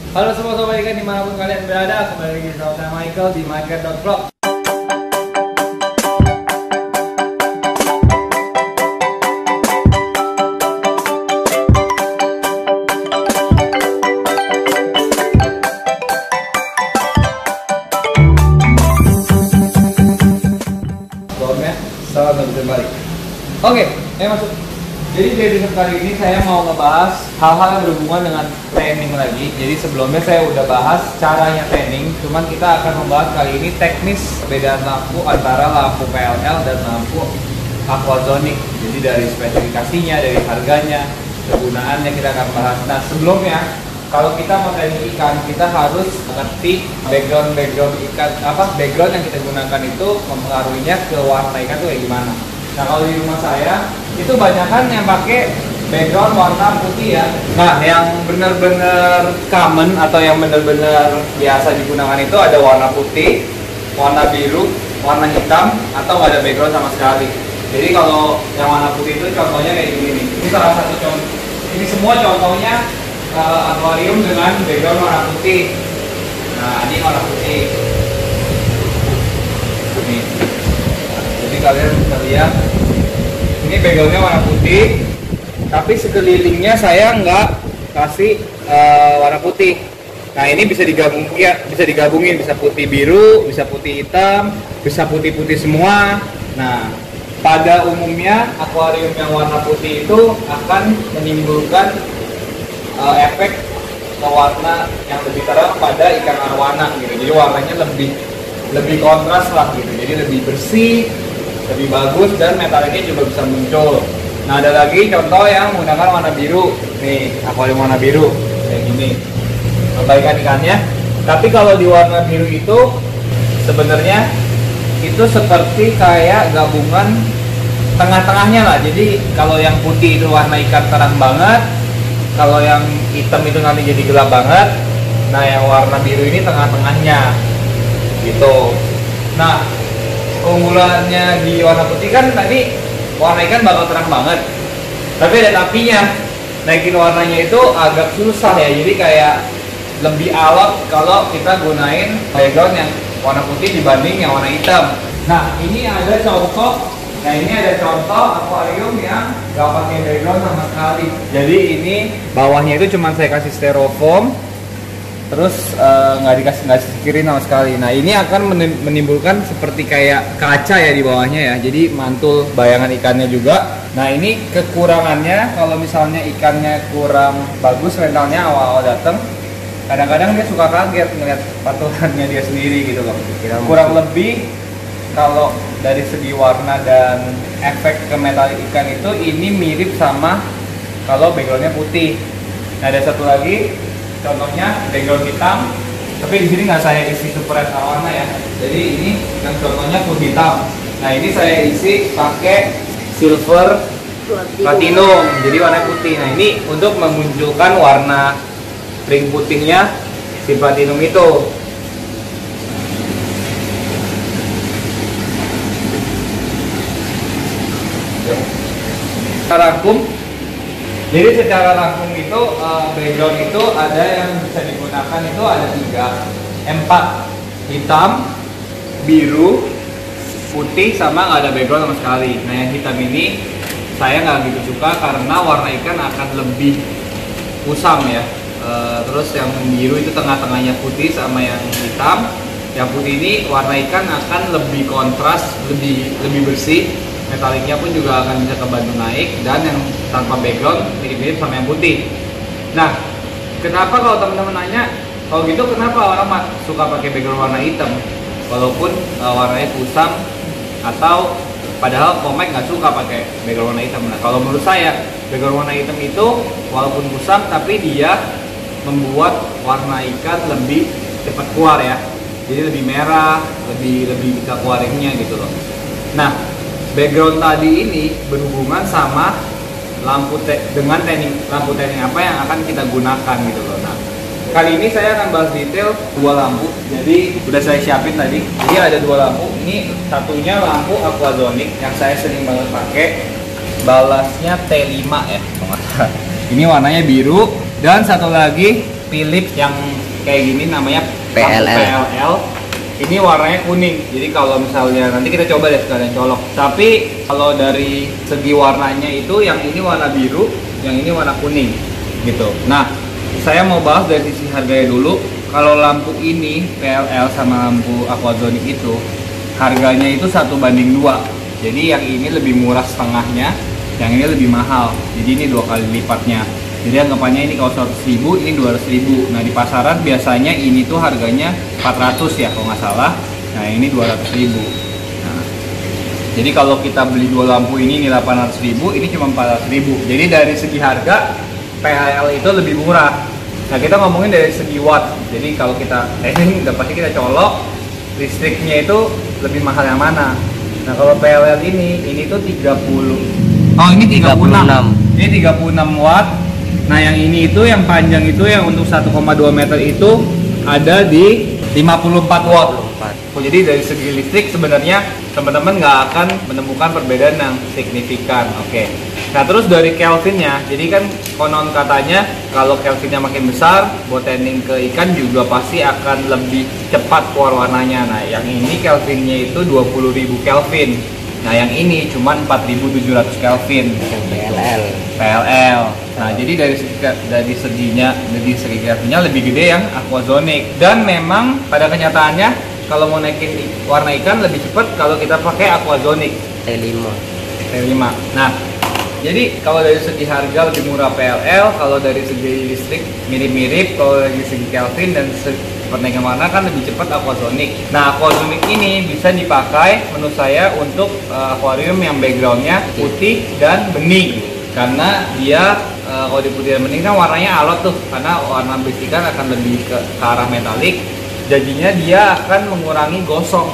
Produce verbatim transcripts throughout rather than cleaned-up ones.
Halo semua sobat ikan dimanapun kalian berada, kembali lagi bersama saya Michael di Market dot vlog. Sebelumnya, selamat kembali. Oke, ayo masuk. Jadi di episode kali ini saya mau ngebahas hal-hal yang berhubungan dengan training lagi. Jadi sebelumnya saya udah bahas caranya training, cuman kita akan membahas kali ini teknis perbedaan lampu antara lampu P L L dan lampu aquazonic. Jadi dari spesifikasinya, dari harganya, kegunaannya kita akan bahas. Nah sebelumnya, kalau kita mau training ikan, kita harus mengerti background background ikan, apa background yang kita gunakan itu mempengaruhinya ke warna ikan tuh kayak gimana. Nah kalau di rumah saya itu banyakan yang pakai background warna putih ya. Nah yang benar-benar common atau yang benar-benar biasa digunakan itu ada warna putih, warna biru, warna hitam, atau nggak ada background sama sekali. Jadi kalau yang warna putih itu contohnya kayak gini nih. Ini salah satu contoh. Ini semua contohnya uh, akuarium dengan background warna putih. Nah ini warna putih. Nih. Jadi kalian bisa lihat ini backgroundnya warna putih, tapi sekelilingnya saya nggak kasih uh, warna putih. Nah ini bisa digabung ya, bisa digabungin, bisa putih biru, bisa putih hitam, bisa putih-putih semua. Nah pada umumnya akuarium yang warna putih itu akan menimbulkan uh, efek ke warna yang lebih terang pada ikan arwana gitu. Jadi warnanya lebih lebih kontras lah gitu. Jadi lebih bersih, lebih bagus, dan metaliknya juga bisa muncul. Nah ada lagi contoh yang menggunakan warna biru. Nih akuarium warna biru kayak gini contoh ikan-ikannya. Tapi kalau di warna biru itu sebenarnya itu seperti kayak gabungan tengah-tengahnya lah. Jadi kalau yang putih itu warna ikan terang banget, kalau yang hitam itu nanti jadi gelap banget. Nah yang warna biru ini tengah-tengahnya gitu. Nah keunggulannya di warna putih kan tadi warna ikan bakal terang banget, tapi ada tapinya. Naikin warnanya itu agak susah ya, jadi kayak lebih alot kalau kita gunain background yang warna putih dibanding yang warna hitam. Nah ini ada contoh, nah ini ada contoh akuarium yang gak pakai background sama sekali. Jadi ini bawahnya itu cuma saya kasih styrofoam, terus nggak uh, dikasih nggak sisirin sama sekali. Nah ini akan menimbulkan seperti kayak kaca ya di bawahnya ya, jadi mantul bayangan ikannya juga. Nah ini kekurangannya kalau misalnya ikannya kurang bagus rentalnya awal-awal dateng, kadang-kadang dia suka kaget ngeliat patulannya dia sendiri gitu loh. Kurang lebih kalau dari segi warna dan efek ke metalik ikan itu ini mirip sama kalau backgroundnya putih. Nah ada satu lagi contohnya background hitam, tapi di sini nggak saya isi super red arowana ya. Jadi ini yang contohnya putih hitam. Nah ini saya isi pakai silver platinum, jadi warna putih. Nah ini untuk memunculkan warna ring putihnya si platinum itu. Kita rangkum. Jadi secara langsung itu uh, background itu ada yang bisa digunakan itu ada tiga, empat, hitam, biru, putih, sama nggak ada background sama sekali. Nah yang hitam ini saya nggak gitu suka karena warna ikan akan lebih kusam ya. Uh, terus yang biru itu tengah-tengahnya putih sama yang hitam. Yang putih ini warna ikan akan lebih kontras, lebih lebih bersih. Metaliknya pun juga akan bisa kebantu naik, dan yang tanpa background mirip-mirip sama yang putih. Nah, kenapa kalau teman-teman nanya, kalau gitu kenapa orang suka pakai background warna hitam walaupun uh, warnanya kusam, atau padahal Comex nggak suka pakai background warna hitam? Nah, kalau menurut saya background warna hitam itu walaupun kusam tapi dia membuat warna ikan lebih cepat keluar ya. Jadi lebih merah, lebih lebih bisa keluarinnya gitu loh. Nah, background tadi ini berhubungan sama lampu te dengan teknik lampu teknik apa yang akan kita gunakan gitu loh. Nah, kali ini saya akan bahas detail dua lampu. Jadi udah saya siapin tadi. Jadi ada dua lampu. Ini satunya lampu aquazonic yang saya sering banget pakai. Balasnya T lima ya. Ini warnanya biru, dan satu lagi Philips yang kayak gini namanya P L L. P L L. Ini warnanya kuning. Jadi kalau misalnya nanti kita coba deh sekalian colok. Tapi kalau dari segi warnanya itu yang ini warna biru, yang ini warna kuning gitu. Nah, saya mau bahas dari sisi harganya dulu. Kalau lampu ini P L L sama lampu Aquazonic itu harganya itu satu banding dua. Jadi yang ini lebih murah setengahnya, yang ini lebih mahal. Jadi ini dua kali lipatnya. Jadi anggapannya ini kalau seratus ribu, ini dua ratus ribu. Nah di pasaran biasanya ini tuh harganya empat ratus ya kalau nggak salah. Nah ini dua ratus ribu. Nah, jadi kalau kita beli dua lampu ini, ini delapan ratus ribu, ini cuma empat ratus ribu. Jadi dari segi harga P L L itu lebih murah. Nah kita ngomongin dari segi watt. Jadi kalau kita testing udah pasti kita colok, listriknya itu lebih mahal yang mana. Nah kalau P L L ini, ini tuh tiga puluh. Oh ini tiga puluh enam. Ini tiga puluh enam watt. Nah yang ini itu yang panjang itu yang untuk satu koma dua meter itu ada di lima puluh empat watt. Oh, jadi dari segi listrik sebenarnya teman-teman nggak akan menemukan perbedaan yang signifikan. Oke. Nah terus dari Kelvinnya, jadi kan konon katanya kalau Kelvinnya makin besar, buat tending ke ikan juga pasti akan lebih cepat keluar warnanya. Nah yang ini Kelvinnya itu dua puluh ribu Kelvin. Nah yang ini cuma empat ribu tujuh ratus Kelvin. P L L. P L L. Nah jadi dari segi dari seginya, dari segi Kelvinnya lebih gede yang Aquazonic. Dan memang pada kenyataannya kalau mau naikin warna ikan lebih cepat kalau kita pakai Aquazonic T lima. T lima. Nah jadi kalau dari segi harga lebih murah P L L, kalau dari segi listrik mirip-mirip, kalau dari segi Kelvin dan penaikan warna kan lebih cepat Aquazonic. Nah Aquazonic ini bisa dipakai menurut saya untuk uh, akuarium yang backgroundnya putih dan bening, karena dia uh, kalau di putih dan bening kan warnanya alot tuh, karena warna base ikan akan lebih ke, ke arah metalik, jadinya dia akan mengurangi gosong.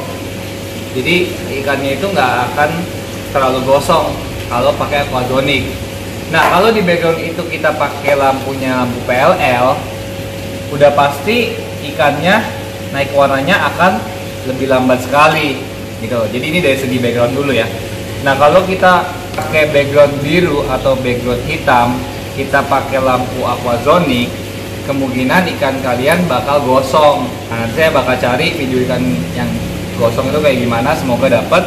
Jadi ikannya itu nggak akan terlalu gosong kalau pakai Aquazonic. Nah kalau di background itu kita pakai lampunya lampu P L L, udah pasti ikannya naik warnanya akan lebih lambat sekali gitu. Jadi ini dari segi background dulu ya. Nah kalau kita pakai background biru atau background hitam, kita pakai lampu Aquazonic, kemungkinan ikan kalian bakal gosong. Nah nanti saya bakal cari video ikan yang gosong itu kayak gimana, semoga dapet.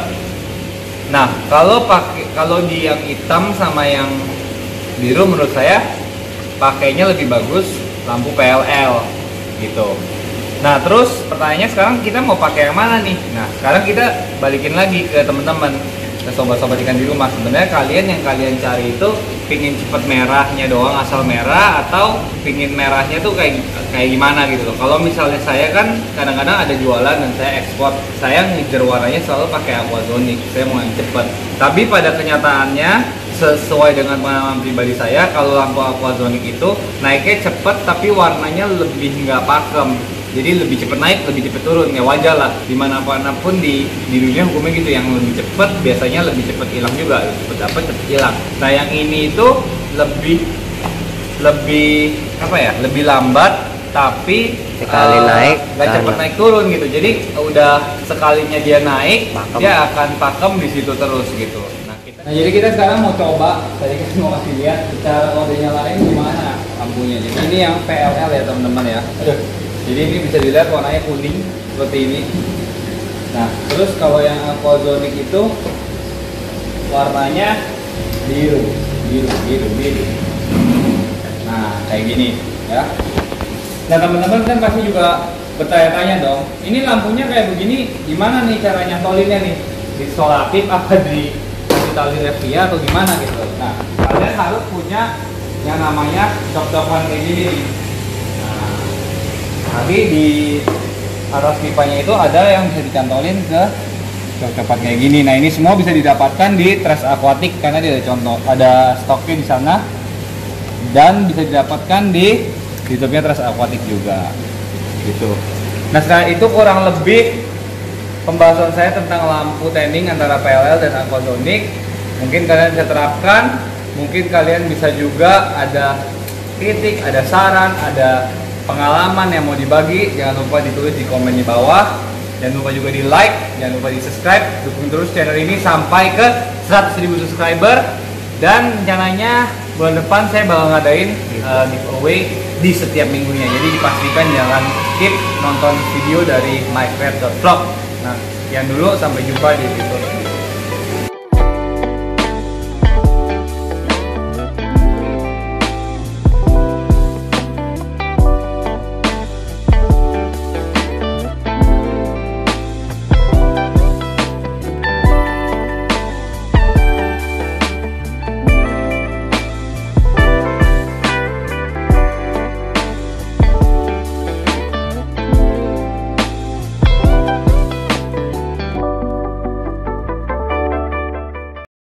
Nah kalau pakai kalau di yang hitam sama yang biru menurut saya pakainya lebih bagus lampu P L L gitu. Nah terus pertanyaannya sekarang kita mau pakai yang mana nih? Nah sekarang kita balikin lagi ke teman-teman, ke sobat-sobat ikan di rumah. Sebenarnya kalian yang kalian cari itu pingin cepet merahnya doang, asal merah, atau pingin merahnya tuh kayak kayak gimana gitu loh. Kalau misalnya saya kan kadang-kadang ada jualan dan saya ekspor, saya ngejar warnanya selalu pakai Aquazonic, saya mau yang cepet. Tapi pada kenyataannya sesuai dengan pengalaman pribadi saya, kalau lampu Aquazonic itu naiknya cepet tapi warnanya lebih nggak pakem, jadi lebih cepet naik, lebih cepet turun. Ya wajar lah, dimanapun pun di, di dunia hukumnya gitu, yang lebih cepet biasanya lebih cepet hilang juga, lebih cepet dapat cepet hilang. Nah yang ini itu lebih lebih apa ya, lebih lambat tapi sekali uh, naik nggak cepet naik turun gitu. Jadi udah sekalinya dia naik, pakem. Dia akan pakem di situ terus gitu. Nah jadi kita sekarang mau coba, tadi kita mau kasih lihat cara kodenya lain gimana lampunya. Jadi ini yang P L L ya teman-teman ya. Aduh. Jadi ini bisa dilihat warnanya kuning seperti ini. Nah terus kalau yang Aquazonic itu warnanya biru, biru, biru, biru. Nah kayak gini ya. Nah teman-teman kan pasti juga bertanya-tanya dong, ini lampunya kayak begini, gimana nih cara nyantolinnya nih? Di solatif apa di tali revia atau gimana gitu. Nah, kalian harus punya yang namanya cok-cokan kayak gini. Nah, tapi di atas pipanya itu ada yang bisa dicantolin ke cok-cokan kayak gini. Nah, ini semua bisa didapatkan di Tres Aquatic karena dia ada contoh, ada stoknya di sana, dan bisa didapatkan di YouTube-nya Tres Aquatic juga. Gitu. Nah, sekarang itu kurang lebih pembahasan saya tentang lampu tending antara P L L dan Aquazonic. Mungkin kalian bisa terapkan, mungkin kalian bisa juga ada kritik, ada saran, ada pengalaman yang mau dibagi. Jangan lupa ditulis di komen di bawah. Jangan lupa juga di like, jangan lupa di subscribe. Dukung terus channel ini sampai ke seratus ribu subscriber. Dan rencananya bulan depan saya bakal ngadain uh, giveaway di setiap minggunya. Jadi dipastikan jangan skip nonton video dari mycreate dot vlog. Nah, sekian dulu, sampai jumpa di video